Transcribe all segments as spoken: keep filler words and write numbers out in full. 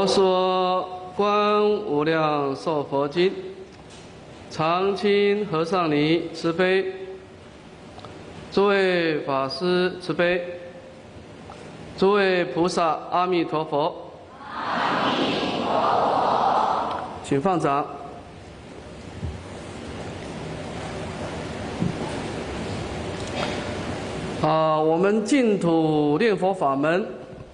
我说《观无量寿佛经》，常亲和尚尼慈悲，诸位法师慈悲，诸位菩萨阿弥陀佛。阿弥陀佛。请放掌。啊，我们净土念佛法门，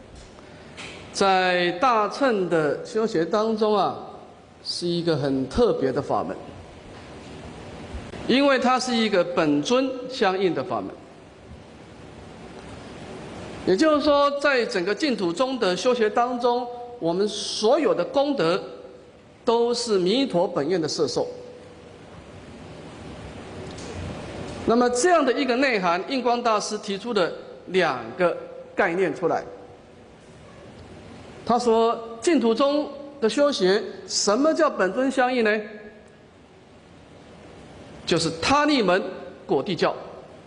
在大乘的修学当中啊，是一个很特别的法门，因为它是一个本尊相应的法门。也就是说，在整个净土中的修学当中，我们所有的功德都是弥陀本愿的摄受。那么这样的一个内涵，印光大师提出的两个概念出来。他说，净土中的修学，什么叫本尊相应呢？就是他力门果地教。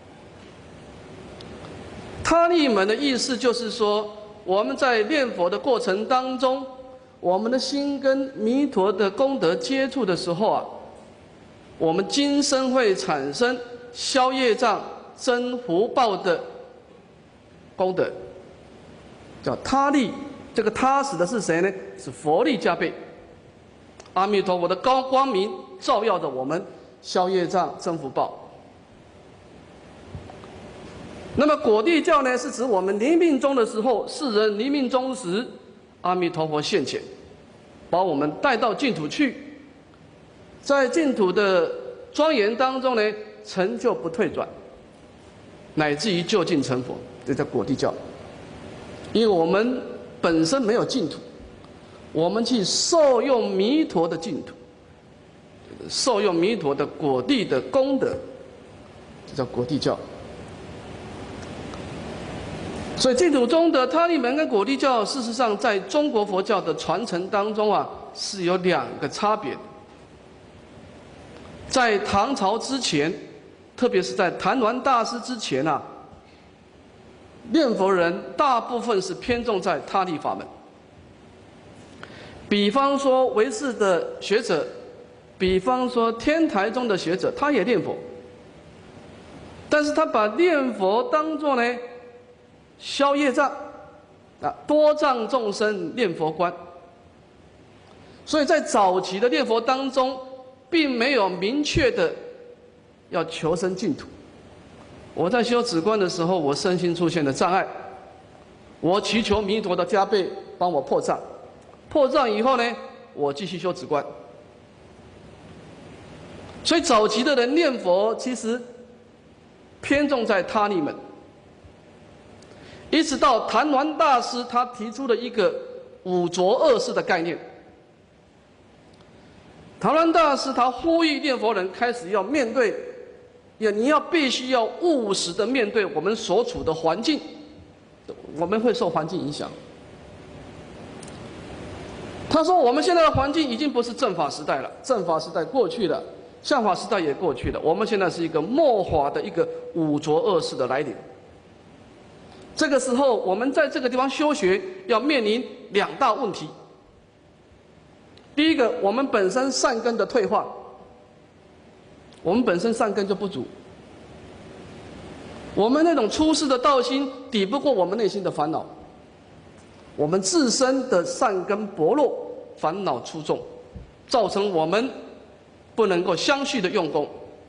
他力门的意思就是说，我们在念佛的过程当中，我们的心跟弥陀的功德接触的时候啊，我们今生会产生消业障、增福报的功德，叫他力。这个他指的是谁呢？是佛力加倍。阿弥陀佛的高光明照耀着我们，消业障、增福报。那么果地教呢，是指我们临命终的时候，世人临命终时，阿弥陀佛现前，把我们带到净土去，在净土的庄严当中呢，成就不退转，乃至于就近成佛，这叫果地教。因为我们本身没有净土，我们去受用弥陀的净土，受用弥陀的果地的功德，这叫果地教。所以净土中的他力门跟果地教，事实上在中国佛教的传承当中啊，是有两个差别的。在唐朝之前，特别是在昙鸾大师之前啊，念佛人大部分是偏重在他力法门。比方说唯识的学者，比方说天台宗的学者，他也念佛，但是他把念佛当作呢消业障啊，多障众生念佛观。所以在早期的念佛当中，并没有明确的要求生净土。我在修止观的时候，我身心出现了障碍，我祈求弥陀的加倍帮我破障，破障以后呢，我继续修止观。所以早期的人念佛其实偏重在他力门，一直到昙鸾大师他提出了一个五浊恶世的概念。昙鸾大师他呼吁念佛人开始要面对，也你要必须要务实的面对我们所处的环境，我们会受环境影响。他说我们现在的环境已经不是正法时代了，正法时代过去了，相法时代也过去了，我们现在是一个末法的一个五浊恶世的来临。这个时候我们在这个地方修学，要面临两大问题。第一个，我们本身善根的退化，我们本身善根就不足，我们那种出世的道心抵不过我们内心的烦恼，我们自身的善根薄弱，烦恼出众，造成我们不能够相续的用功。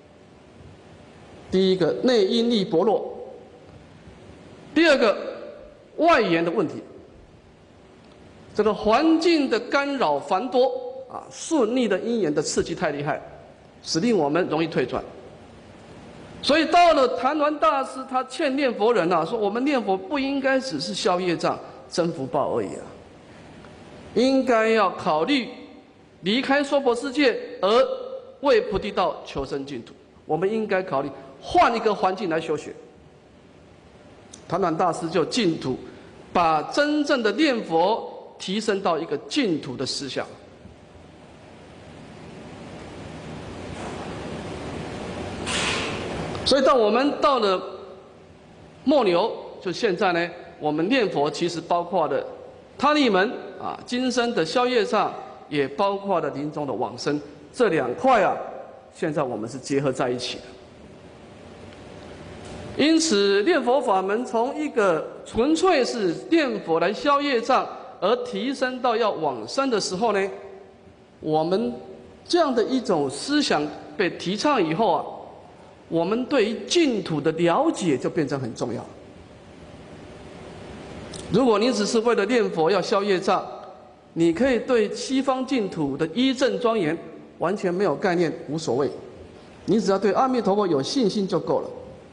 第一个，内因力薄弱；第二个，外缘的问题。这个环境的干扰繁多啊，顺逆的因缘的刺激太厉害，使令我们容易退转。所以到了昙鸾大师，他劝念佛人啊，说我们念佛不应该只是消业障、增福报而已啊，应该要考虑离开娑婆世界而为菩提道求生净土。我们应该考虑换一个环境来修学。昙鸾大师就净土，把真正的念佛提升到一个净土的思想。所以当我们到了末流，就现在呢，我们念佛其实包括了他力门啊，今生的消业障，也包括了临终的往生，这两块啊，现在我们是结合在一起的。因此，念佛法门从一个纯粹是念佛来消业障，而提升到要往生的时候呢，我们这样的一种思想被提倡以后啊，我们对于净土的了解就变成很重要。如果你只是为了念佛要消业障，你可以对西方净土的一正庄严完全没有概念，无所谓，你只要对阿弥陀佛有信心就够了。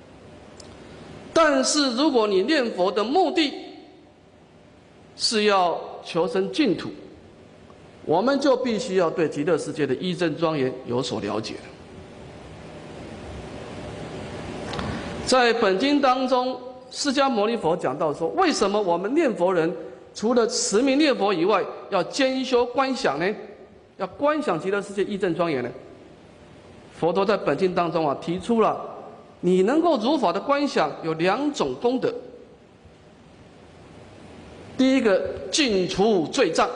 但是如果你念佛的目的是要求生净土，我们就必须要对极乐世界的一正庄严有所了解。在本经当中，释迦牟尼佛讲到说，为什么我们念佛人除了持名念佛以外，要兼修观想呢？要观想极乐世界一正庄严呢？佛陀在本经当中啊，提出了你能够如法的观想有两种功德。第一个，尽除罪障；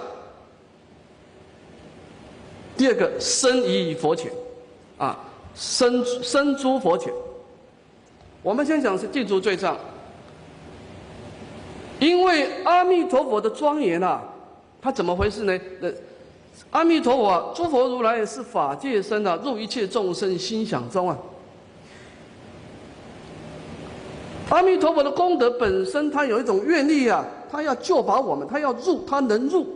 第二个，身仪佛前，啊，身身诸佛前。我们先讲是尽除罪障，因为阿弥陀佛的庄严啊，它怎么回事呢？那阿弥陀佛啊，诸佛如来也是法界身啊，入一切众生心想中啊。阿弥陀佛的功德本身，它有一种愿力啊，他要救拔我们，他要入，他能入。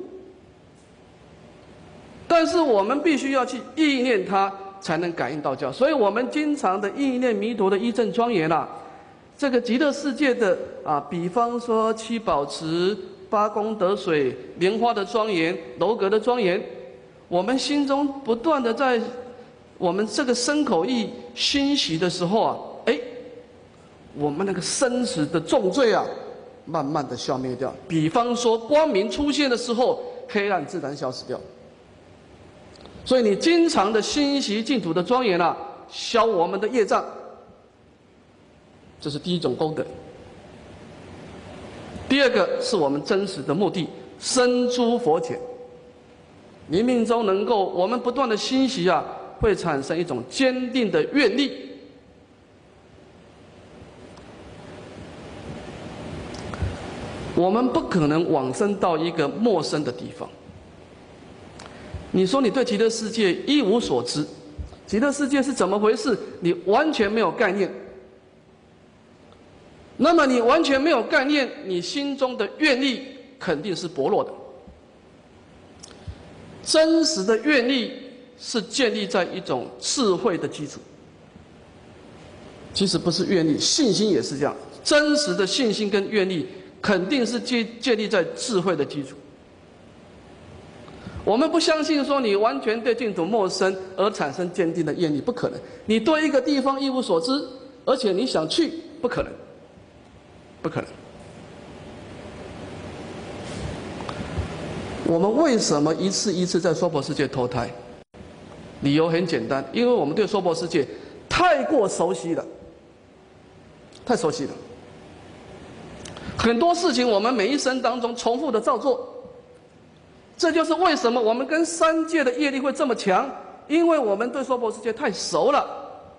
但是我们必须要去意念他，才能感应道交。所以我们经常的意念弥陀的一正庄严啊，这个极乐世界的啊，比方说七宝池、八功德水、莲花的庄严、楼阁的庄严，我们心中不断的在我们这个身口意欣喜的时候啊，哎，我们那个生死的重罪啊，慢慢的消灭掉。比方说光明出现的时候，黑暗自然消失掉。所以你经常的欣喜净土的庄严啊，消我们的业障，这是第一种功德。第二个是我们真实的目的，身诸佛前。临命中能够我们不断的欣喜啊，会产生一种坚定的愿力。我们不可能往生到一个陌生的地方。你说你对极乐世界一无所知，极乐世界是怎么回事？你完全没有概念。那么你完全没有概念，你心中的愿力肯定是薄弱的。真实的愿力是建立在一种智慧的基础。其实不是愿力，信心也是这样。真实的信心跟愿力肯定是建建立在智慧的基础。我们不相信说你完全对净土陌生而产生坚定的愿力，不可能。你对一个地方一无所知，而且你想去，不可能，不可能。我们为什么一次一次在娑婆世界投胎？理由很简单，因为我们对娑婆世界太过熟悉了，太熟悉了。很多事情我们每一生当中重复的照做。这就是为什么我们跟三界的业力会这么强，因为我们对娑婆世界太熟了。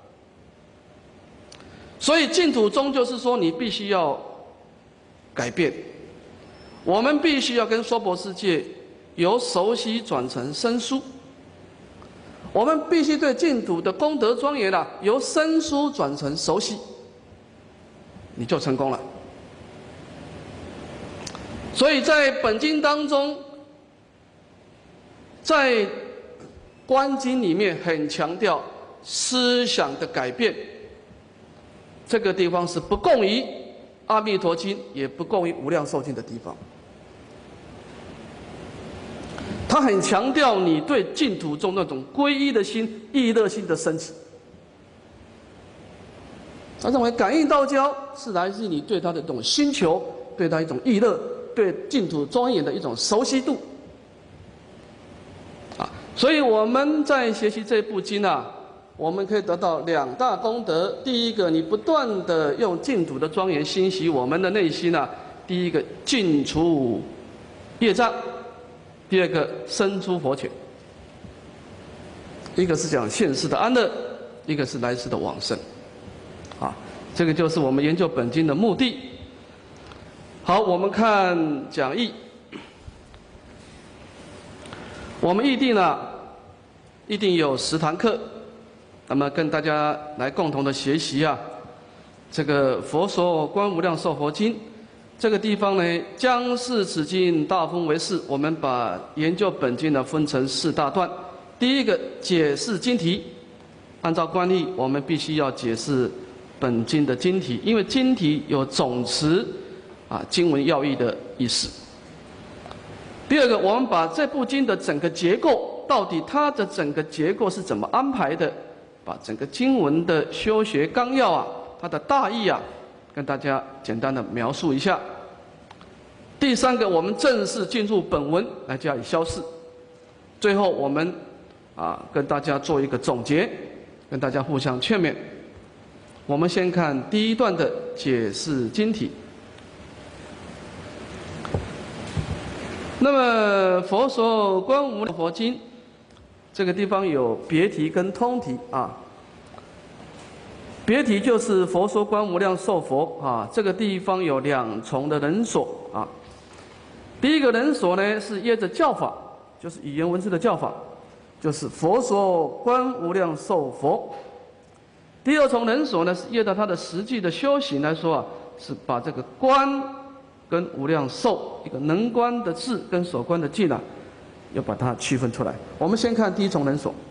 所以净土宗就是说，你必须要改变，我们必须要跟娑婆世界由熟悉转成生疏，我们必须对净土的功德庄严啊，由生疏转成熟悉，你就成功了。所以在本经当中，在观经里面很强调思想的改变，这个地方是不共于阿弥陀经，也不共于无量寿经的地方。他很强调你对净土中那种皈依的心、意乐心的升起。他认为感应道交是来自你对他的一种心求，对他一种意乐，对净土庄严的一种熟悉度。所以我们在学习这部经啊，我们可以得到两大功德。第一个，你不断的用净土的庄严欣喜我们的内心啊，第一个尽除业障； 第二个生出佛前。一个是讲现世的安乐，一个是来世的往生。啊，这个就是我们研究本经的目的。好，我们看讲义。我们议定呢，一定有十堂课，那么跟大家来共同的学习啊。这个《佛说观无量寿佛经》这个地方呢，将是此经大分为四。我们把研究本经呢分成四大段。第一个解释经题，按照惯例，我们必须要解释本经的经题，因为经题有总持啊经文要义的意思。第二个，我们把这部经的整个结构，到底它的整个结构是怎么安排的，把整个经文的修学纲要啊，它的大意啊，跟大家简单的描述一下。第三个，我们正式进入本文来加以消释。最后，我们啊跟大家做一个总结，跟大家互相劝勉。我们先看第一段的解释经题。那么《佛说观无量佛经》这个地方有别题跟通题啊。别题就是《佛说观无量寿佛》啊，这个地方有两重的人所啊。第一个人所呢是依着教法，就是语言文字的教法，就是《佛说观无量寿佛》。第二重人所呢是依照他的实际的修行来说啊，是把这个观跟无量寿一个能观的智跟所观的境呢，要把它区分出来。我们先看第一重人所。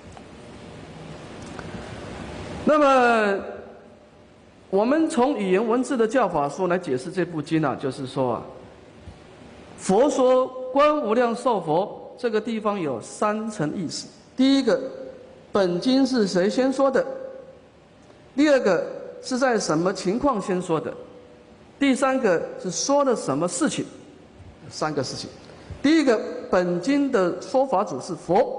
那么，我们从语言文字的教法说来解释这部经啊，就是说啊，佛说观无量寿佛这个地方有三层意思。第一个，本经是谁先说的？第二个，是在什么情况先说的？第三个是说了什么事情？三个事情。第一个，本经的说法主是佛。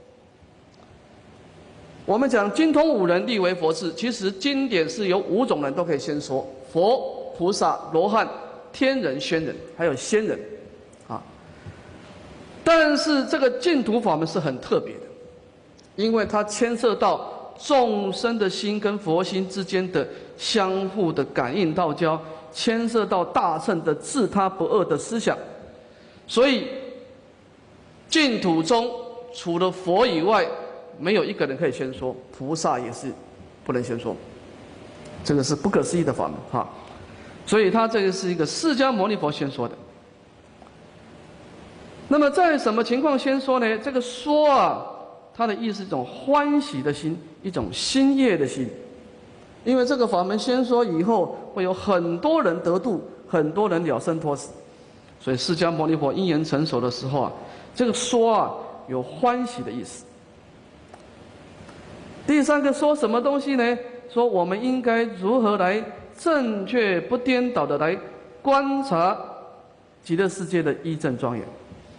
我们讲精通五人立为佛智，其实经典是有五种人都可以先说：佛、菩萨、罗汉、天人、仙人，还有仙人，啊。但是这个净土法门是很特别的，因为它牵涉到众生的心跟佛心之间的相互的感应道交，牵涉到大乘的自他不二的思想，所以净土中除了佛以外，没有一个人可以先说，菩萨也是不能先说，这个是不可思议的法门哈。所以他这个是一个释迦牟尼佛先说的。那么在什么情况先说呢？这个说啊，它的意思是一种欢喜的心，一种欣悦的心。因为这个法门先说以后，会有很多人得度，很多人了生脱死，所以释迦牟尼佛因缘成熟的时候啊，这个说啊有欢喜的意思。第三个说什么东西呢？说我们应该如何来正确不颠倒的来观察极乐世界的一正庄严。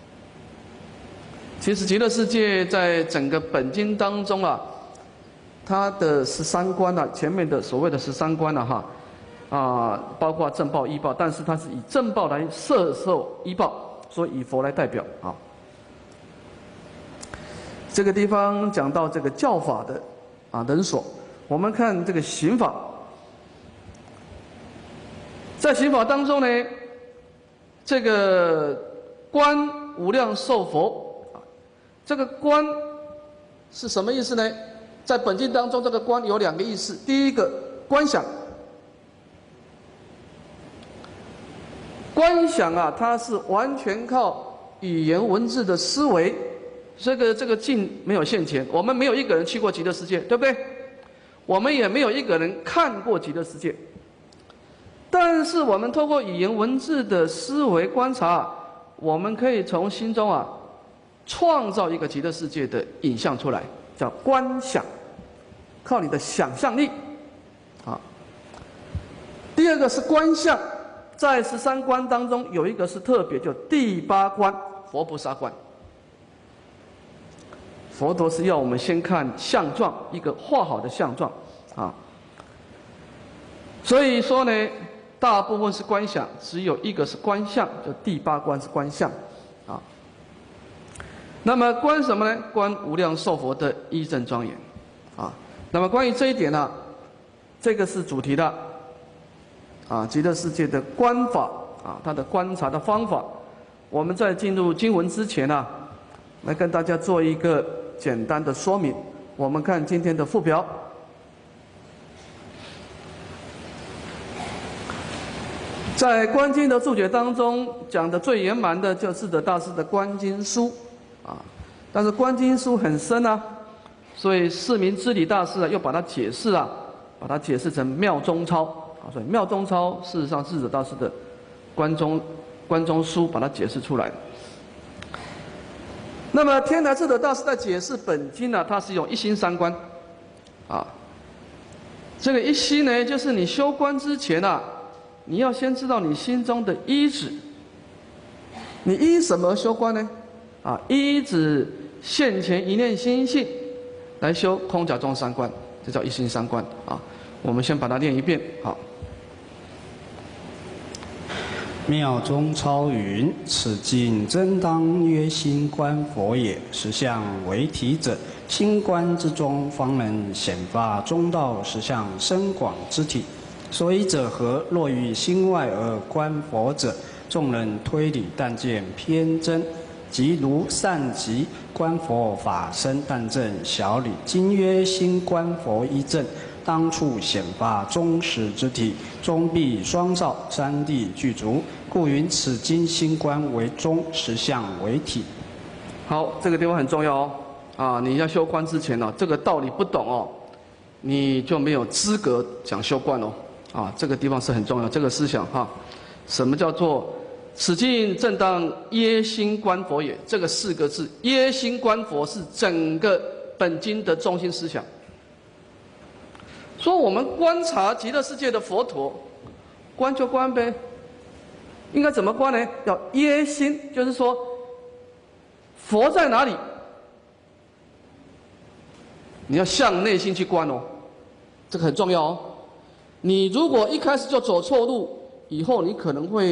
其实极乐世界在整个本经当中啊，它的十三观啊，前面的所谓的十三观啊哈，啊包括正报、依报，但是它是以正报来摄受依报，所以以佛来代表啊。这个地方讲到这个教法的啊人所，我们看这个刑法，在刑法当中呢，这个观无量寿佛啊，这个观是什么意思呢？在本经当中，这个观有两个意思。第一个，观想。观想啊，它是完全靠语言文字的思维。这个这个境没有现前，我们没有一个人去过极乐世界，对不对？我们也没有一个人看过极乐世界。但是我们透过语言文字的思维观察，我们可以从心中啊创造一个极乐世界的影像出来，叫观想，靠你的想象力啊。第二个是观相，在十三观当中有一个是特别，叫第八观佛菩萨观。佛陀是要我们先看相状，一个画好的相状啊。所以说呢，大部分是观想，只有一个是观相，就第八观是观相啊。 那么观什么呢？观无量寿佛的依正庄严，啊，那么关于这一点呢、啊，这个是主题的，啊，极乐世界的观法啊，它的观察的方法，我们在进入经文之前呢、啊，来跟大家做一个简单的说明。我们看今天的附表，在观经的注解当中讲的最圆满的就是智者大师的观经书。啊，但是观经书很深啊，所以释明知理大师啊又把它解释啊，把它解释成妙中抄啊，所以妙中抄事实上智者大师的观中观中书把它解释出来。那么天台智者大师在解释本经呢、啊，他是用一心三观，啊，这个一心呢，就是你修观之前啊，你要先知道你心中的依止，你依什么修观呢？啊，依止现前一念心性来修空假中三观，这叫一心三观啊。我们先把它念一遍，好。 妙中超云：此经真当曰心观佛也。实相为体者，心观之中，方能显发中道实相深广之体。所以者何？若于心外而观佛者，众人推理但见偏真。即如善集观佛法身但正小理，今曰心观佛一正，当处显发忠实之体，中必双照，三谛具足，故云此经心观为中，实相为体。 好，这个地方很重要哦。啊，你要修观之前呢、啊，这个道理不懂哦，你就没有资格讲修观哦。啊，这个地方是很重要，这个思想哈、啊，什么叫做？此经正当耶心观佛也，这个四个字“耶心观佛”是整个本经的中心思想。说我们观察极乐世界的佛陀，观就观呗，应该怎么观呢？要耶心，就是说佛在哪里，你要向内心去观哦，这个很重要哦。你如果一开始就走错路，以后你可能会。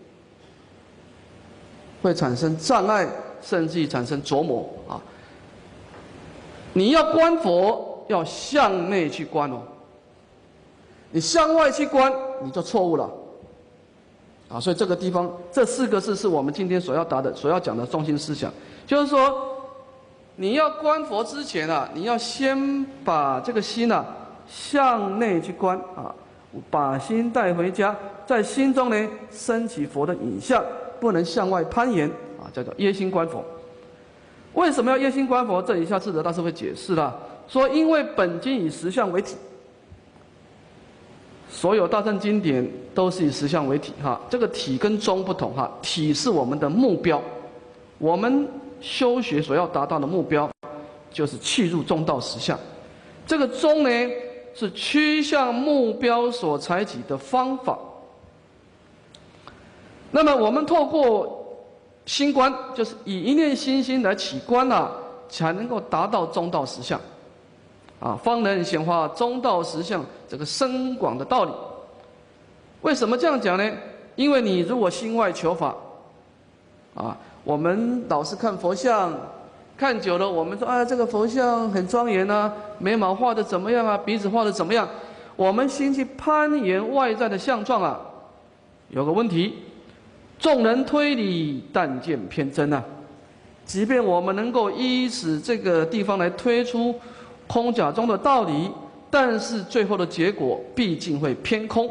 会产生障碍，甚至于产生琢磨啊！你要观佛，要向内去观哦。你向外去观，你就错误了。啊，所以这个地方，这四个字是我们今天所要答的、所要讲的中心思想，就是说，你要观佛之前啊，你要先把这个心啊向内去观啊，把心带回家，在心中呢升起佛的影像。不能向外攀岩啊，叫做耶心观佛。为什么要耶心观佛？这一下智者大师会解释了，说因为本经以实相为体，所有大乘经典都是以实相为体哈。这个体跟中不同哈，体是我们的目标，我们修学所要达到的目标就是契入中道实相。这个中呢是趋向目标所采取的方法。那么我们透过心观，就是以一念心心来起观啊，才能够达到中道实相，啊，方能显化中道实相这个深广的道理。为什么这样讲呢？因为你如果心外求法，啊，我们老是看佛像，看久了，我们说啊，这个佛像很庄严啊，眉毛画的怎么样啊，鼻子画的怎么样？我们心去攀岩外在的相状啊，有个问题。众人推理，但见偏真啊！即便我们能够依此这个地方来推出空假中的道理，但是最后的结果毕竟会偏空。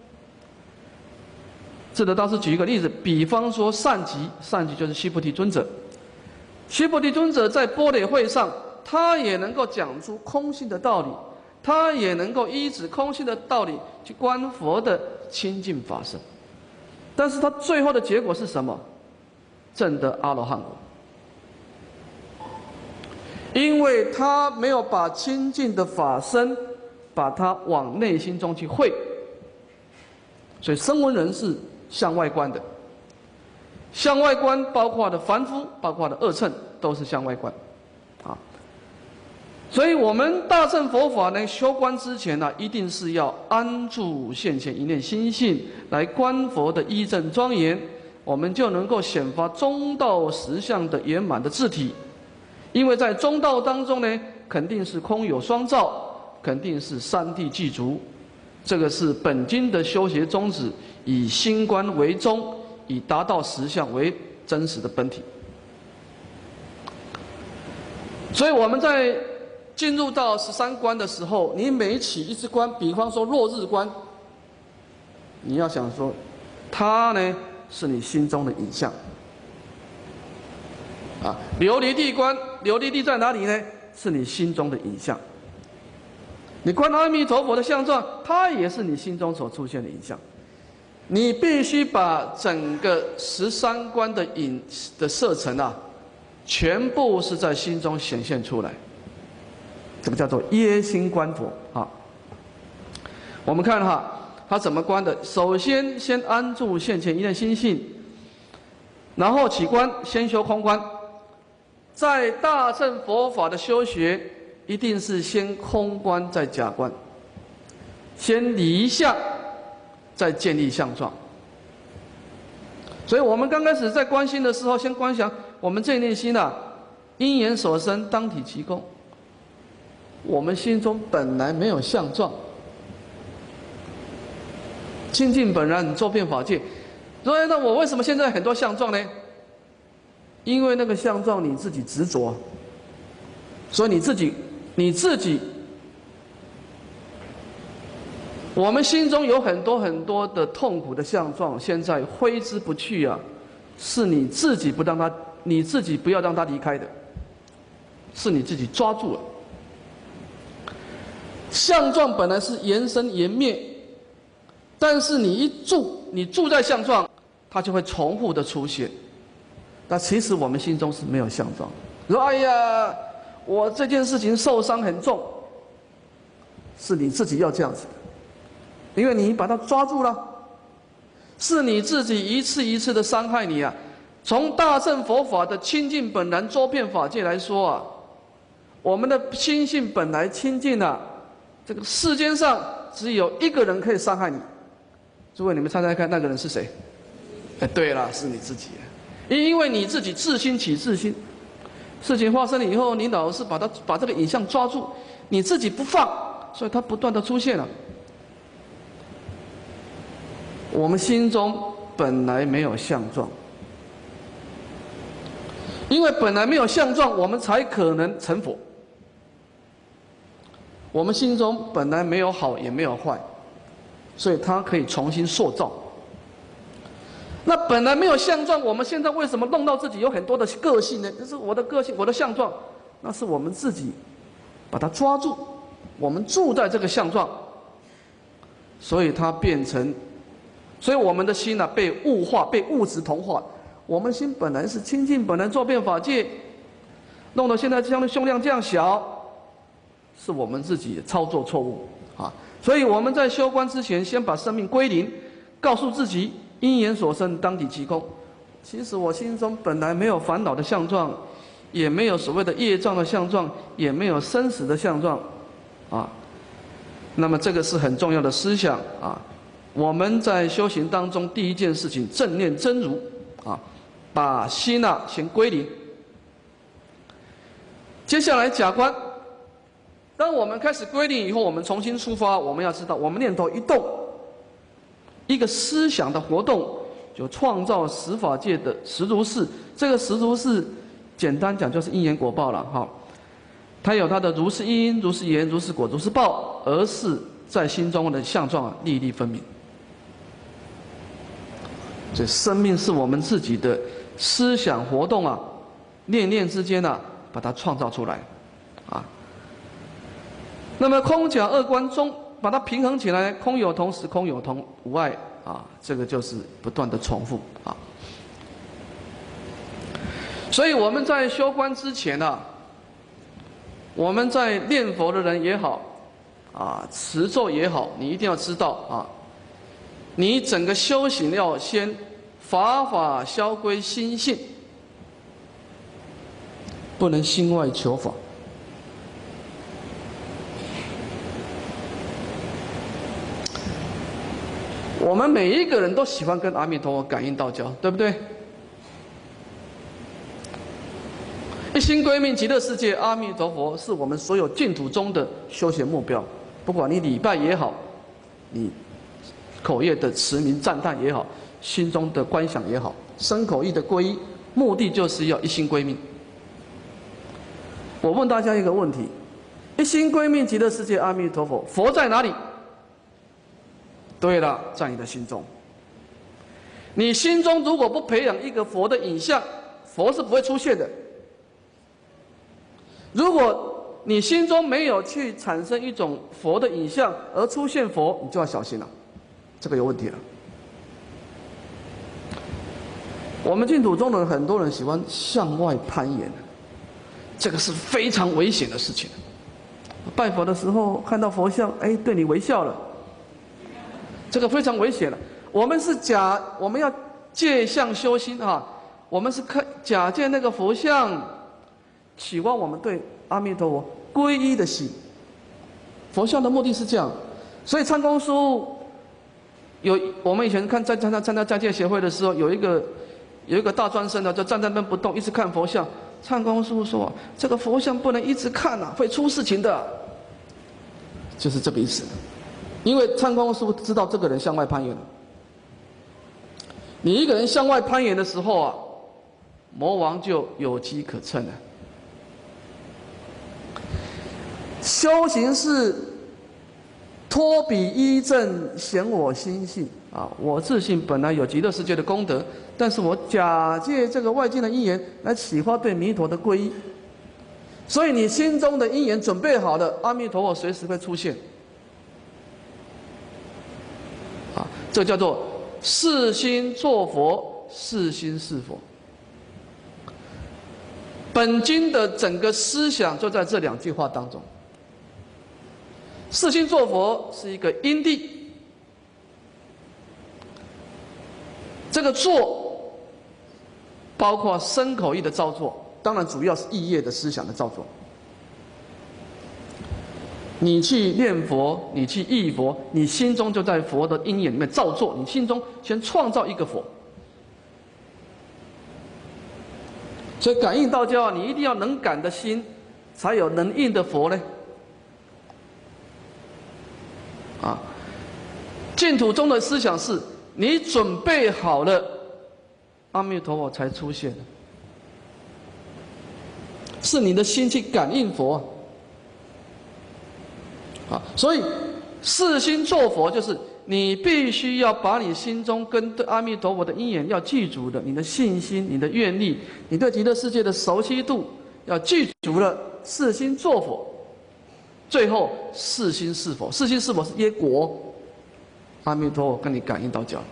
智者大师举一个例子，比方说善集，善集就是须菩提尊者。须菩提尊者在般若会上，他也能够讲出空性的道理，他也能够依止空性的道理去观佛的清净法身。但是他最后的结果是什么？证得阿罗汉果。因为他没有把清净的法身，把它往内心中去汇，所以声闻人是向外观的。向外观包括的凡夫，包括的二乘，都是向外观，啊。所以我们大乘佛法呢，修观之前呢、啊，一定是要安住现前一念心性，来观佛的依正庄严， 我们就能够显发中道实相的圆满的自体。因为在中道当中呢，肯定是空有双照，肯定是三谛具足。这个是本经的修学宗旨，以心观为宗，以达到实相为真实的本体。所以我们在进入到十三观的时候，你每起一支观，比方说落日观，你要想说，它呢是你心中的影像。啊，琉璃地观，琉璃地在哪里呢？是你心中的影像。你观阿弥陀佛的相状，它也是你心中所出现的影像。你必须把整个十三观的影的色尘啊，全部是在心中显现出来。这个叫做耶心观佛啊。我们看哈，他怎么观的？首先先安住现前一念心性，然后起观，先修空观。在大乘佛法的修学，一定是先空观再假观，先离相，再建立相状。所以我们刚开始在观心的时候，先观想我们这念心啊，因缘所生，当体即空。我们心中本来没有相状，清净本然，周遍法界。所以那我为什么现在很多相状呢？因为那个相状你自己执着，所以你自己你自己，我们心中有很多很多的痛苦的相状，现在挥之不去啊，是你自己不让它，你自己不要让它离开的，是你自己抓住了。相状本来是缘生缘灭，但是你一住，你住在相状，它就会重复的出现。那其实我们心中是没有相状。说哎呀，我这件事情受伤很重，是你自己要这样子的，因为你把它抓住了，是你自己一次一次的伤害你啊。从大乘佛法的清净本然周遍法界来说啊，我们的心性本来清净啊，这个世间上只有一个人可以伤害你。诸位，你们猜猜看，那个人是谁？哎，对了，是你自己。因为你自己自心起自心，事情发生了以后，你老是把它把这个影像抓住，你自己不放，所以它不断的出现了。我们心中本来没有相状，因为本来没有相状，我们才可能成佛。我们心中本来没有好也没有坏，所以它可以重新塑造。那本来没有相状，我们现在为什么弄到自己有很多的个性呢？就是我的个性，我的相状，那是我们自己把它抓住，我们住在这个相状，所以它变成，所以我们的心呢、啊、被物化，被物质同化。我们心本来是清净，本来周遍法界，弄到现在这样的胸量这样小，是我们自己操作错误啊。所以我们在修观之前，先把生命归零，告诉自己。因缘所生，当体即空。其实我心中本来没有烦恼的相状，也没有所谓的业障的相状，也没有生死的相状，啊。那么这个是很重要的思想啊。我们在修行当中，第一件事情正念真如啊，把心啊先归零。接下来假观，当我们开始归零以后，我们重新出发，我们要知道，我们念头一动。一个思想的活动，就创造十法界的实如是。这个实如是，简单讲就是因缘果报了哈。它有它的如是因、如是缘、如是果、如是报，而是在心中的相状啊，粒粒分明。所以生命是我们自己的思想活动啊，念念之间啊，把它创造出来，啊。那么空假二观中。把它平衡起来，空有同时，空有同无碍啊，这个就是不断的重复啊。所以我们在修观之前呢、啊，我们在念佛的人也好，啊，持咒也好，你一定要知道啊，你整个修行要先法法消归心性，不能心外求法。 我们每一个人都喜欢跟阿弥陀佛感应道交，对不对？一心归命极乐世界，阿弥陀佛是我们所有净土中的修行目标。不管你礼拜也好，你口业的持名赞叹也好，心中的观想也好，身口意的皈依，目的就是要一心归命。我问大家一个问题：一心归命极乐世界，阿弥陀佛，佛在哪里？对了，在你的心中。你心中如果不培养一个佛的影像，佛是不会出现的。如果你心中没有去产生一种佛的影像而出现佛，你就要小心了，这个有问题了。我们净土中的人，很多人喜欢向外攀岩，这个是非常危险的事情。拜佛的时候看到佛像，哎，对你微笑了。这个非常危险了。我们是假，我们要借相修心啊。我们是看假借那个佛像，启发我们对阿弥陀佛皈依的心。佛像的目的是这样，所以参公书有我们以前看在参加参加斋戒协会的时候，有一个有一个大专生呢，就站在那边不动，一直看佛像。参公书说：“这个佛像不能一直看啊，会出事情的。”就是这个意思。因为参公书知道这个人向外攀岩了。你一个人向外攀岩的时候啊，魔王就有机可乘了。修行是托彼依正，显我心性啊！我自信本来有极乐世界的功德，但是我假借这个外境的因缘来启发对弥陀的皈依。所以你心中的因缘准备好了，阿弥陀佛随时会出现。啊，这叫做是心作佛，是心是佛。本经的整个思想就在这两句话当中。是心作佛是一个因地，这个作包括身口意的造作，当然主要是意业的思想的造作。你去念佛，你去忆佛，你心中就在佛的因缘里面造作，你心中先创造一个佛。所以感应道交啊，你一定要能感的心，才有能应的佛呢。啊，净土中的思想是，你准备好了，阿弥陀佛才出现，是你的心去感应佛。啊，所以是心作佛，就是你必须要把你心中跟对阿弥陀佛的因缘要记住的，你的信心、你的愿力、你对极乐世界的熟悉度要记住了，是心作佛。最后是心是佛，是心是佛是耶果，阿弥陀佛跟你感应道交。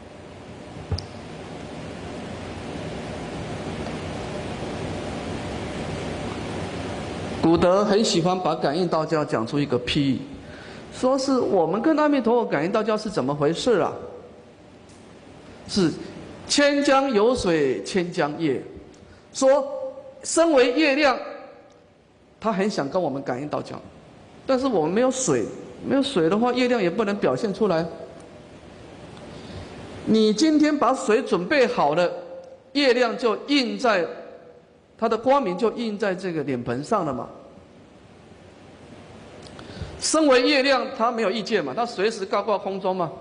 古德很喜欢把感应道交讲出一个譬喻，说是我们跟阿弥陀佛感应道交是怎么回事啊？是千江有水千江业，说身为月亮，他很想跟我们感应道交，但是我们没有水，没有水的话，月亮也不能表现出来。你今天把水准备好了，月亮就映在。它的光明就映在这个脸盆上了嘛。身为月亮，它没有意见嘛，它随时高挂空中嘛。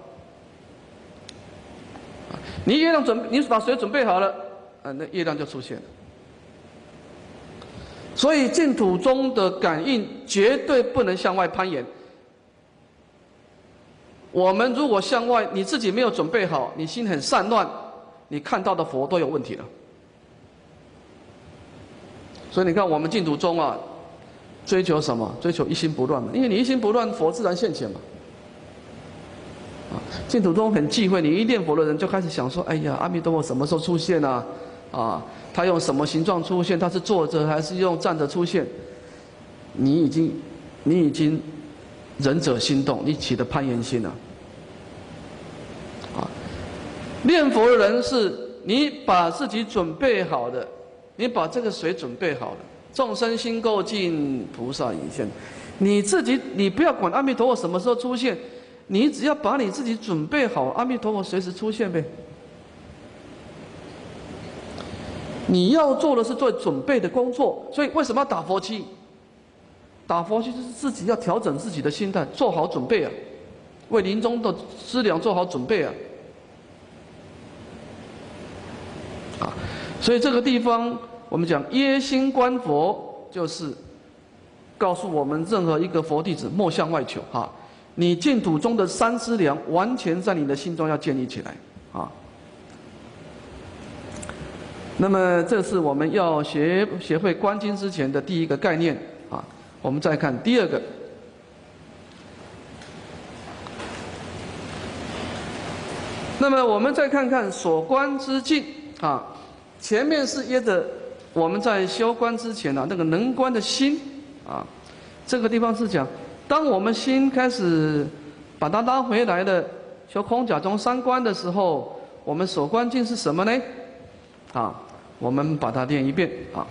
你月亮准，你把水准备好了，啊，那月亮就出现了。所以净土中的感应绝对不能向外攀岩。我们如果向外，你自己没有准备好，你心很散乱，你看到的佛都有问题了。所以你看，我们净土中啊，追求什么？追求一心不乱嘛。因为你一心不乱，佛自然现前嘛。啊，净土中很忌讳，你一念佛的人就开始想说：哎呀，阿弥陀佛什么时候出现啊？啊，他用什么形状出现？他是坐着还是用站着出现？你已经，你已经仁者心动，你起的攀岩心了。啊，念佛的人是你把自己准备好的。你把这个水准备好了，众生心够净，菩萨已现。你自己，你不要管阿弥陀佛什么时候出现， 你只要把你自己准备好，阿弥陀佛随时出现呗。你要做的是做准备的工作，所以为什么要打佛七？打佛七就是自己要调整自己的心态，做好准备啊，为临终的资粮做好准备啊。啊，所以这个地方我们讲耶心观佛，就是告诉我们任何一个佛弟子莫向外求哈。你净土中的三资粮，完全在你的心中要建立起来啊。那么，这是我们要学学会观经之前的第一个概念啊。我们再看第二个。那么，我们再看看所观之境啊。前面是约着我们在修观之前啊，那个能观的心啊，这个地方是讲，当我们心开始把它拉回来了，修空假中三观的时候，我们所观境是什么呢？啊。我们把它念一遍啊。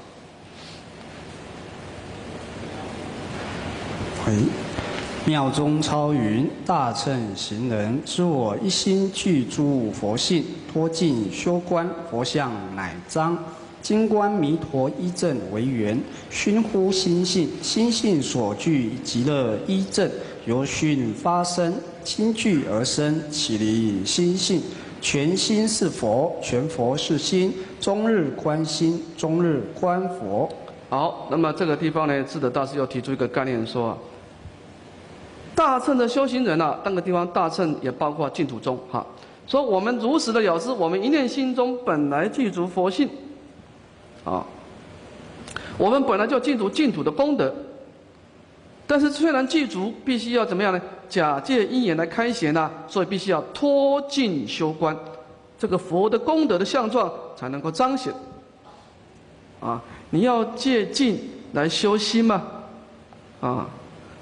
回，妙中超云：大乘行人，知我一心具诸佛性，脱尽修观佛相乃彰。金观弥陀依正为缘，熏乎心性，心性所具极乐依正，由熏发生，心具而生，起离心性。全心是佛，全佛是心，终日观心，终日观佛。 好，那么这个地方呢，智德大师又提出一个概念说，大乘的修行人啊，那个地方大乘也包括净土宗哈。说我们如实的了知，我们一念心中本来具足佛性，啊，我们本来就具足净土的功德。但是虽然具足，必须要怎么样呢？假借因缘来开显呐、啊，所以必须要脱尽修观，这个佛的功德的相状才能够彰显。啊，你要借境来修心嘛，啊，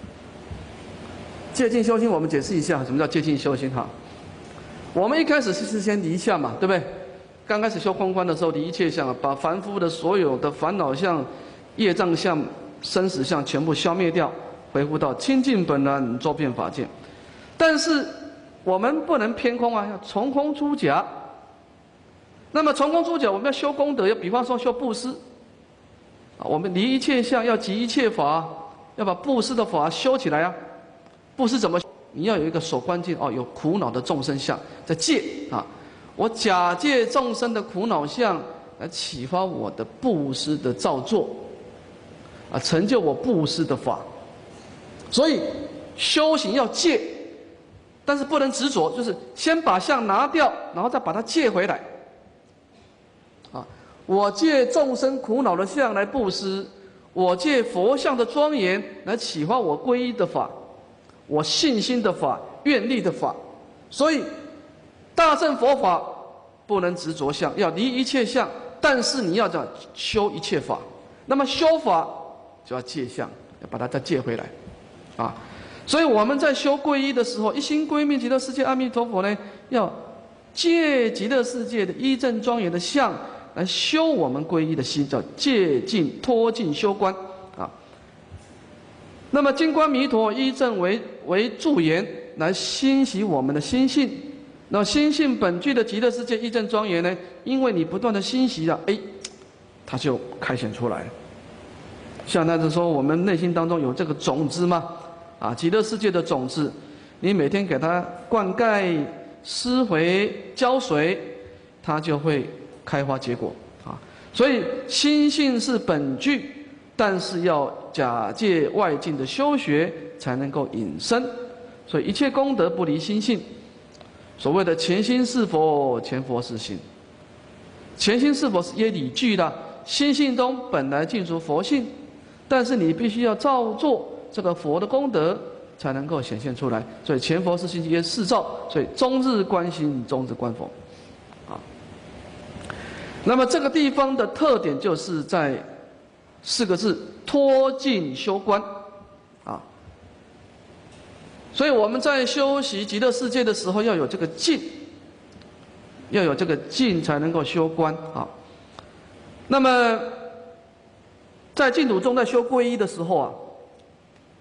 借境修心，我们解释一下什么叫借境修心哈。我们一开始是先离相嘛，对不对？刚开始修空观的时候，离一切相，把凡夫的所有的烦恼相、业障相、生死相全部消灭掉。恢复到清净本然，周遍法界。但是我们不能偏空啊，要从空出假。那么从空出假，我们要修功德，要比方说修布施啊，我们离一切相，要集一切法，要把布施的法修起来啊。布施怎么？你要有一个所观境哦，有苦恼的众生相在借啊，我假借众生的苦恼相来启发我的布施的造作啊，成就我布施的法。所以修行要借，但是不能执着，就是先把相拿掉，然后再把它借回来。啊，我借众生苦恼的相来布施，我借佛像的庄严来启发我皈依的法，我信心的法、愿力的法。所以大乘佛法不能执着相，要离一切相，但是你要讲修一切法。那么修法就要借相，要把它再借回来。啊，所以我们在修皈依的时候，一心归命极乐世界阿弥陀佛呢，要借极乐世界的依正庄严的相来修我们皈依的心，叫借境脱境修观啊。那么金观弥陀依正为为助言，来欣喜我们的心性。那心性本具的极乐世界依正庄严呢，因为你不断的欣喜啊，哎，它就开显出来了。像那是说我们内心当中有这个种子嘛。啊，极乐世界的种子，你每天给它灌溉、施肥、浇水，它就会开花结果啊。所以心性是本具，但是要假借外境的修学才能够引申。所以一切功德不离心性。所谓的前心是佛，前佛是心。前心是佛是耶理具的，心性中本来具足佛性，但是你必须要照做。这个佛的功德才能够显现出来，所以前佛是心皆示照，所以终日观心，终日观佛，啊。那么这个地方的特点就是在四个字：脱境修观，啊。所以我们在修习极乐世界的时候，要有这个境，要有这个境才能够修观啊。那么在净土中在修皈依的时候啊。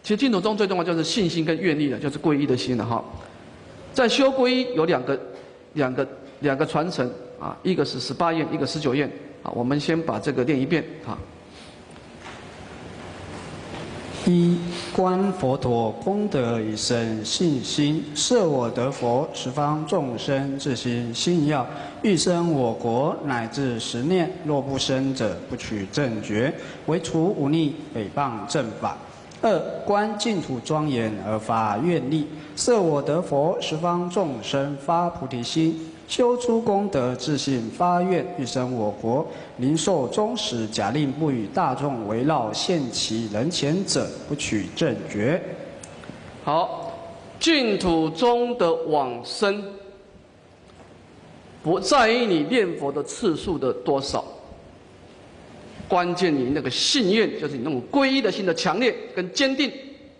其实净土宗最重要就是信心跟愿力了，就是皈依的心了哈。在修皈依有两个、两个、两个传承啊，一个是十八愿，一个十九愿啊。我们先把这个念一遍啊。 一观佛陀功德一生信心，摄我得佛，十方众生自心信要，欲生我国乃至十念，若不生者，不取正觉，唯除忤逆诽谤正法。二观净土庄严而发愿力，摄我得佛，十方众生发菩提心，修诸功德，自信发愿，欲生我国，临寿终时，假令不与大众围绕，现其人前者，不取正觉。 好，净土中的往生，不在于你念佛的次数的多少，关键你那个信愿，就是你那种皈依的心的强烈跟坚定。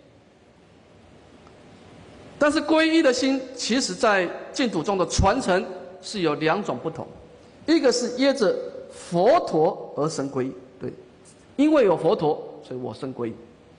但是皈依的心，其实在净土中的传承是有两种不同，一个是依着佛陀而生皈依，对，因为有佛陀，所以我生皈依。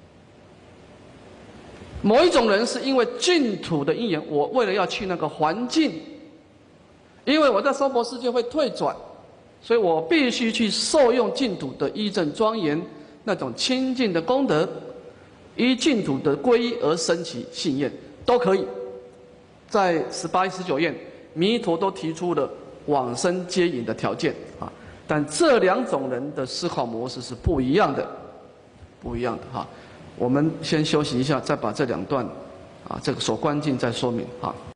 某一种人是因为净土的因缘，我为了要去那个环境，因为我在娑婆世界会退转，所以我必须去受用净土的依正庄严那种清净的功德，依净土的皈依而生起信愿，都可以。在十八、十九愿，弥陀都提出了往生接引的条件啊，但这两种人的思考模式是不一样的，不一样的哈。我们先休息一下，再把这两段啊这个所关键再说明啊。